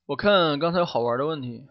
我看刚才有好玩的问题，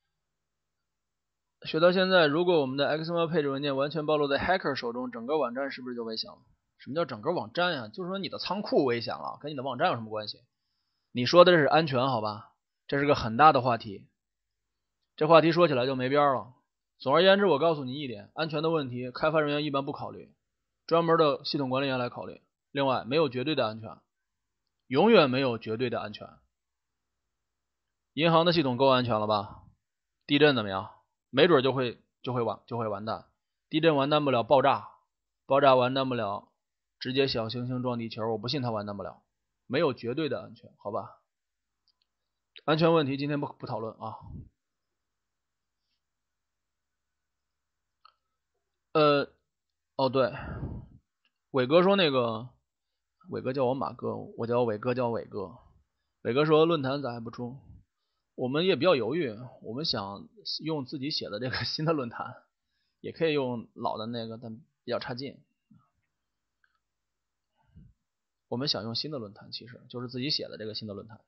学到现在，如果我们的 XML 配置文件完全暴露在 hacker 手中，整个网站是不是就危险了？什么叫整个网站呀？就是说你的仓库危险了，跟你的网站有什么关系？你说的是安全，好吧？这是个很大的话题，这话题说起来就没边了。总而言之，我告诉你一点，安全的问题，开发人员一般不考虑，专门的系统管理员来考虑。另外，没有绝对的安全，永远没有绝对的安全。银行的系统够安全了吧？地震怎么样？没准就会完蛋。地震完蛋不了，爆炸完蛋不了，直接小行星撞地球，我不信它完蛋不了。没有绝对的安全，好吧？安全问题今天不讨论啊。哦对，伟哥说那个，伟哥叫我马哥，我叫伟哥叫伟哥。伟哥说论坛咋还不出？我们也比较犹豫，我们想用自己写的这个新的论坛，也可以用老的那个，但比较差劲。我们想用新的论坛，其实就是自己写的这个新的论坛。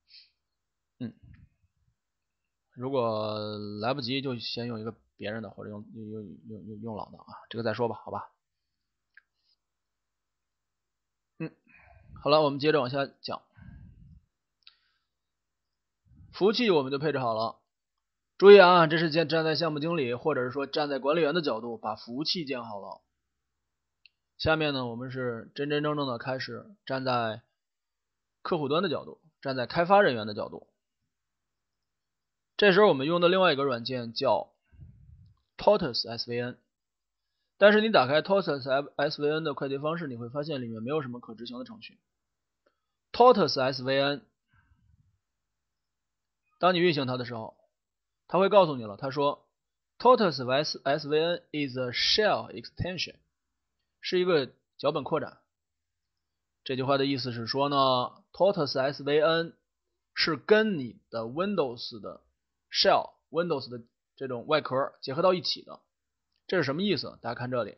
如果来不及，就先用一个别人的，或者用老的啊，这个再说吧，好吧。好了，我们接着往下讲。服务器我们就配置好了，注意啊，这是站在项目经理或者是说站在管理员的角度，把服务器建好了。下面呢，我们是真正的开始站在客户端的角度，站在开发人员的角度。这时候我们用的另外一个软件叫 Tortoise SVN， 但是你打开 Tortoise SVN 的快捷方式，你会发现里面没有什么可执行的程序。Tortoise SVN， 当你运行它的时候，它会告诉你了，它说 Tortoise SVN is a shell extension， 是一个脚本扩展。这句话的意思是说呢 ，Tortoise SVN 是跟你的 Windows 的 shell Windows 的这种外壳结合到一起的。这是什么意思？大家看这里，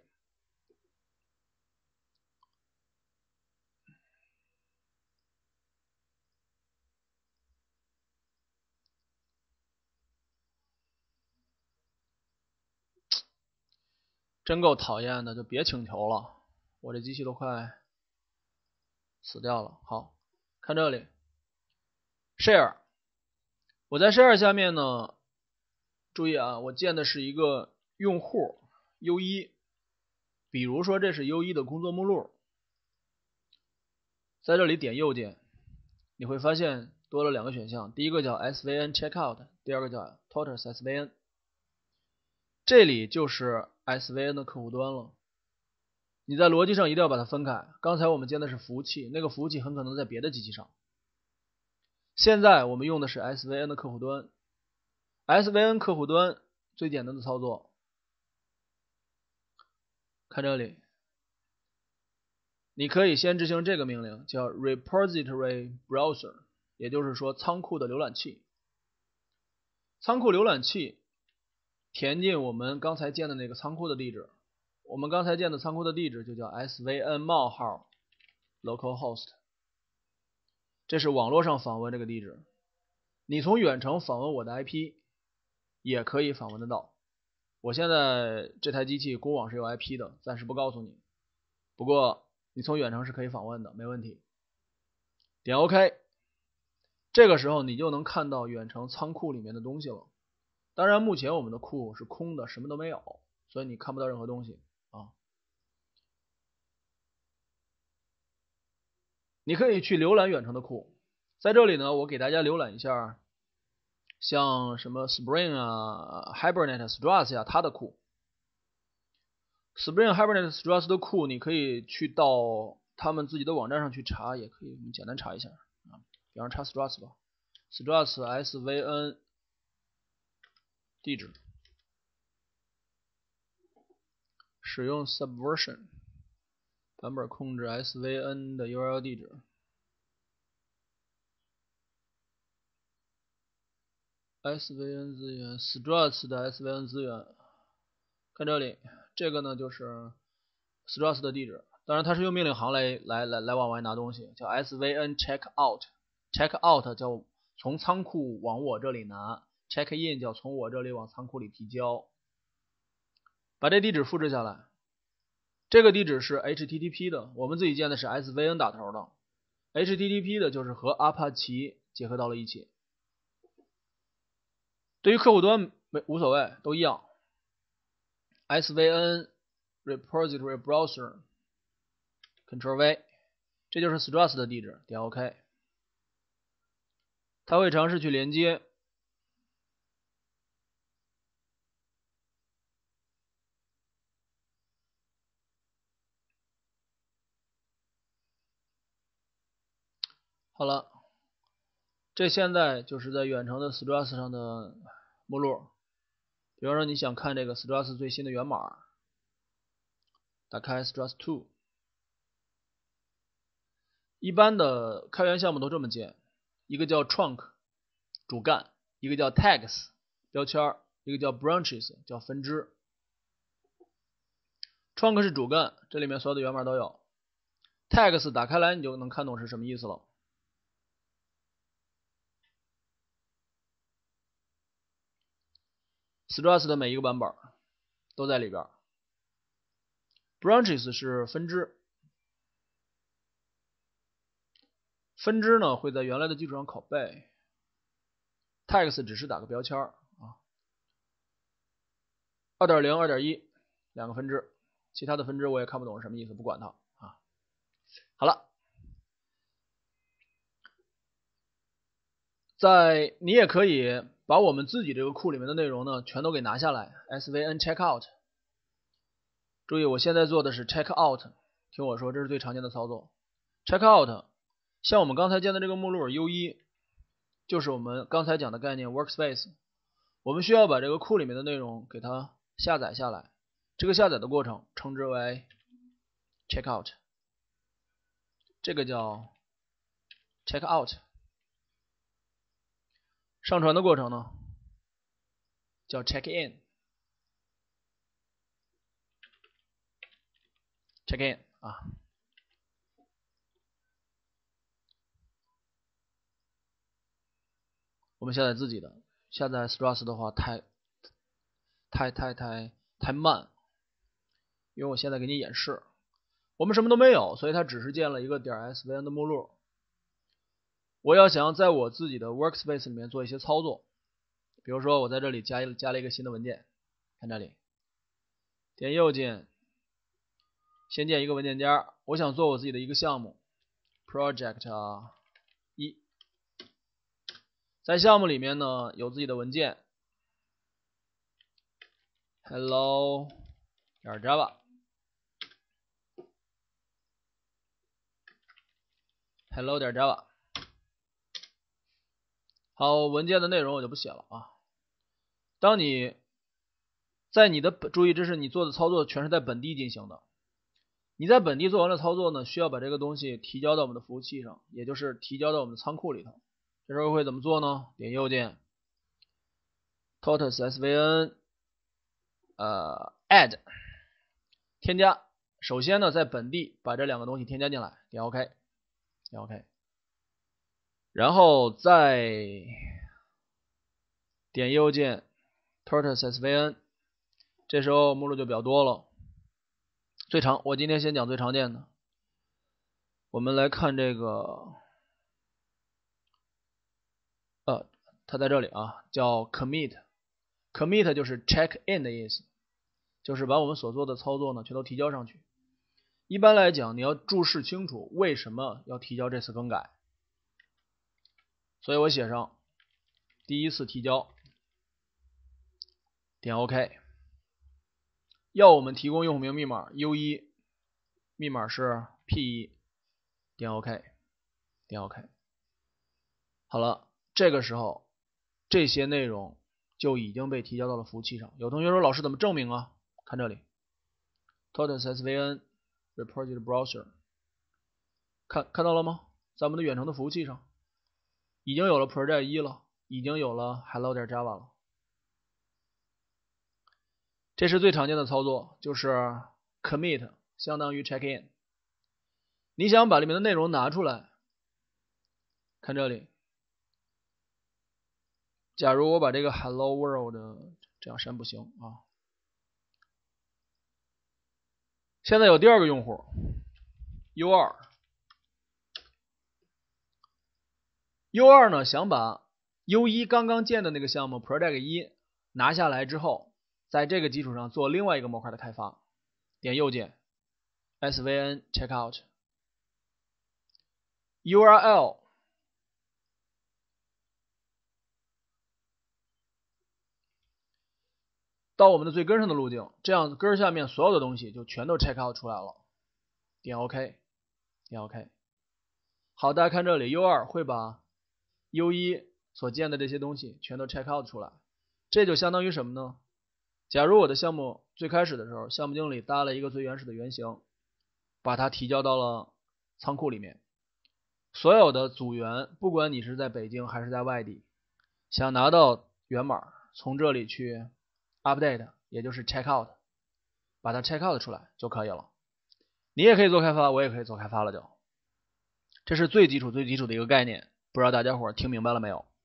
真够讨厌的，就别请求了，我这机器都快死掉了。好，看这里 ，share， 我在 share 下面呢，注意啊，我建的是一个用户 U1， 比如说这是 U1 的工作目录，在这里点右键，你会发现多了两个选项，第一个叫 SVN Checkout， 第二个叫 Tortoise SVN。这里就是 SVN 的客户端了。你在逻辑上一定要把它分开。刚才我们建的是服务器，那个服务器很可能在别的机器上。现在我们用的是 SVN 的客户端。SVN 客户端最简单的操作，看这里，你可以先执行这个命令，叫 repository browser， 也就是说仓库的浏览器。仓库浏览器填进我们刚才建的那个仓库的地址，我们刚才建的仓库的地址就叫 svn 冒号 localhost， 这是网络上访问这个地址。你从远程访问我的 IP 也可以访问得到。我现在这台机器公网是有 IP 的，暂时不告诉你，不过你从远程是可以访问的，没问题。点 OK， 这个时候你就能看到远程仓库里面的东西了。当然目前我们的库是空的，什么都没有，所以你看不到任何东西啊。你可以去浏览远程的库，在这里呢，我给大家浏览一下像什么 Spring 啊、Hibernate Struts 呀，它的库。Spring Hibernate Struts 的库，你可以去到他们自己的网站上去查，也可以我们简单查一下啊，比方查 Struts 吧 ，Struts SVN 地址，使用 Subversion 版本控制 SVN 的 URL 地址。SVN 资源 Struts 的 SVN 资源，看这里，这个呢就是 Struts 的地址，当然它是用命令行来往外拿东西，叫 SVN checkout， checkout 叫从仓库往我这里拿 ，check in 叫从我这里往仓库里提交。把这地址复制下来，这个地址是 HTTP 的，我们自己建的是 SVN 打头的 ，HTTP 的就是和阿帕奇结合到了一起。对于客户端无所谓，都一样。SVN repository browser Ctrl V， 这就是 Struts 的地址，点 OK。它会尝试去连接。好了，这现在就是在远程的 Struts 上的目录。比方说你想看这个 Struts 最新的源码，打开 Struts 2。一般的开源项目都这么建，一个叫 trunk 主干，一个叫 tags 标签，一个叫 branches 叫分支。trunk 是主干，这里面所有的源码都有。tags 打开来你就能看懂是什么意思了。Struts 的每一个版本都在里边。branches 是分支，分支呢会在原来的基础上拷贝。tags 只是打个标签啊。2.0、2.1两个分支，其他的分支我也看不懂是什么意思，不管它啊。好了，你也可以把我们自己这个库里面的内容呢全都给拿下来 ，SVN checkout。注意，我现在做的是 checkout， 听我说，这是最常见的操作。checkout 像我们刚才建的这个目录 U1， 就是我们刚才讲的概念 workspace。我们需要把这个库里面的内容给它下载下来，这个下载的过程称之为 checkout， 这个叫 checkout。上传的过程呢叫 check in。check in 啊，我们下载自己的，下载 Struts 的话太慢，因为我现在给你演示，我们什么都没有，所以它只是建了一个点 .svn 的目录。我要想在我自己的 workspace 里面做一些操作，比如说我在这里加了一个新的文件，看这里，点右键，先建一个文件夹，我想做我自己的一个项目 project 1，在项目里面呢有自己的文件 hello 点 java hello 点 java。 好，文件的内容我就不写了啊。当你在你的注意，这是你做的操作全是在本地进行的。你在本地做完了操作呢，需要把这个东西提交到我们的服务器上，也就是提交到我们的仓库里头。这时候会怎么做呢？点右键 tortoise svn add 添加。首先呢，在本地把这两个东西添加进来，点 OK， 点 OK， 然后再点右键 tortoise svn， 这时候目录就比较多了。我今天先讲最常见的。我们来看这个，它在这里啊，叫 commit。commit 就是 check in 的意思，就是把我们所做的操作呢全都提交上去。一般来讲，你要注释清楚为什么要提交这次更改，所以我写上第一次提交，点 OK。要我们提供用户名密码 U1， 密码是 P1， 点 OK， 点 OK。好了，这个时候这些内容就已经被提交到了服务器上。有同学说老师怎么证明啊？看这里 tortoise svn repository browser， 看到了吗？在我们的远程的服务器上已经有了 project 1了，已经有了 hello 点 java 了。这是最常见的操作，就是 commit 相当于 check in。 你想把里面的内容拿出来，看这里假如我把这个 Hello World 这样删不行啊。现在有第二个用户 U2 呢想把 U1 刚刚建的那个项目 Project 1拿下来之后，在这个基础上做另外一个模块的开发。点右键 SVN checkout URL 到我们的最根上的路径，这样根下面所有的东西就全都 checkout 出来了。点 OK， 点 OK。好，大家看这里 U2 会把 U1 所建的这些东西全都 checkout 出来，这就相当于什么呢？假如我的项目最开始的时候，项目经理搭了一个最原始的原型，把它提交到了仓库里面，所有的组员，不管你是在北京还是在外地，想拿到源码，从这里去 update， 也就是 checkout， 把它 checkout 出来就可以了。你也可以做开发，我也可以做开发了就。这是最基础的一个概念，不知道大家伙听明白了没有？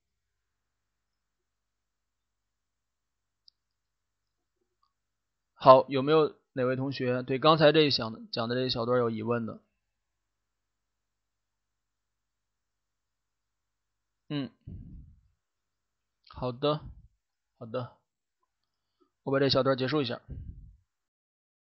好，有没有哪位同学对刚才这讲的这一小段有疑问的？好的，好的，我把这小段结束一下。